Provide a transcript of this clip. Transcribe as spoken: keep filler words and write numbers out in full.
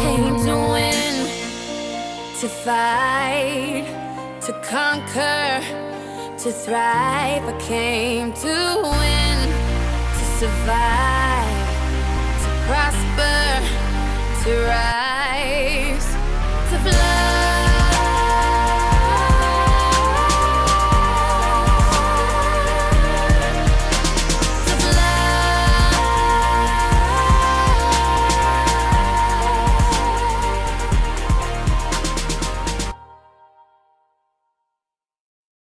came to win, to fight, to conquer, to thrive. I came to win, to survive, to prosper, to rise, to fly.